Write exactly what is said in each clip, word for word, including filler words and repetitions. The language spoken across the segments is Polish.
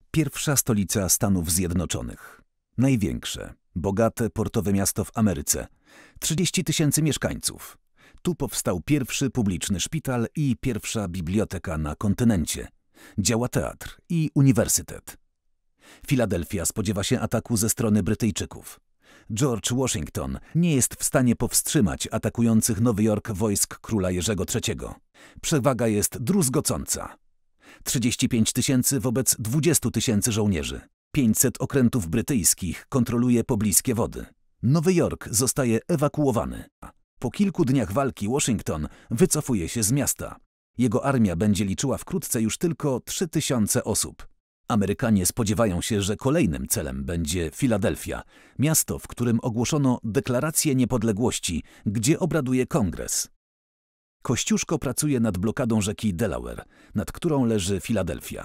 Pierwsza stolica Stanów Zjednoczonych. Największe, bogate portowe miasto w Ameryce. trzydzieści tysięcy mieszkańców. Tu powstał pierwszy publiczny szpital i pierwsza biblioteka na kontynencie. Działa teatr i uniwersytet. Filadelfia spodziewa się ataku ze strony Brytyjczyków. George Washington nie jest w stanie powstrzymać atakujących Nowy Jork wojsk króla Jerzego trzeciego. Przewaga jest druzgocąca. trzydzieści pięć tysięcy wobec dwudziestu tysięcy żołnierzy. pięćset okrętów brytyjskich kontroluje pobliskie wody. Nowy Jork zostaje ewakuowany. Po kilku dniach walki Washington wycofuje się z miasta. Jego armia będzie liczyła wkrótce już tylko trzy tysiące osób. Amerykanie spodziewają się, że kolejnym celem będzie Filadelfia, miasto, w którym ogłoszono deklarację niepodległości, gdzie obraduje kongres. Kościuszko pracuje nad blokadą rzeki Delaware, nad którą leży Filadelfia.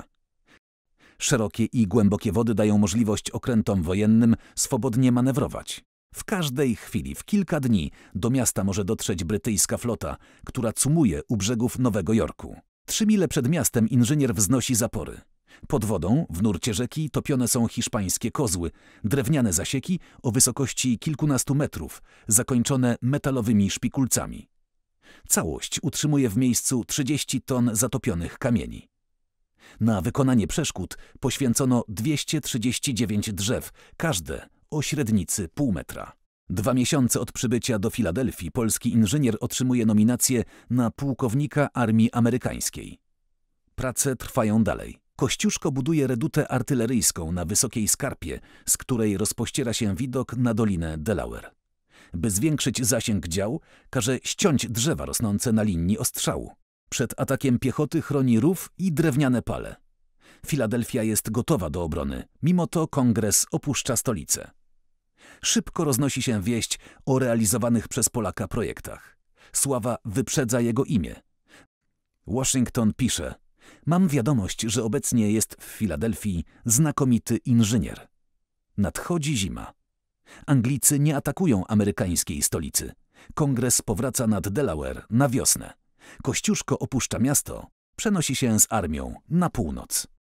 Szerokie i głębokie wody dają możliwość okrętom wojennym swobodnie manewrować. W każdej chwili, w kilka dni, do miasta może dotrzeć brytyjska flota, która cumuje u brzegów Nowego Jorku. Trzy mile przed miastem inżynier wznosi zapory. Pod wodą, w nurcie rzeki, topione są hiszpańskie kozły, drewniane zasieki o wysokości kilkunastu metrów, zakończone metalowymi szpikulcami. Całość utrzymuje w miejscu trzydzieści ton zatopionych kamieni. Na wykonanie przeszkód poświęcono dwieście trzydzieści dziewięć drzew, każde o średnicy pół metra. Dwa miesiące od przybycia do Filadelfii polski inżynier otrzymuje nominację na pułkownika armii amerykańskiej. Prace trwają dalej. Kościuszko buduje redutę artyleryjską na wysokiej skarpie, z której rozpościera się widok na dolinę Delaware. By zwiększyć zasięg dział, każe ściąć drzewa rosnące na linii ostrzału. Przed atakiem piechoty chroni rów i drewniane pale. Filadelfia jest gotowa do obrony, mimo to kongres opuszcza stolicę. Szybko roznosi się wieść o realizowanych przez Polaka projektach. Sława wyprzedza jego imię. Washington pisze: mam wiadomość, że obecnie jest w Filadelfii znakomity inżynier. Nadchodzi zima. Anglicy nie atakują amerykańskiej stolicy. Kongres powraca nad Delaware na wiosnę. Kościuszko opuszcza miasto, przenosi się z armią na północ.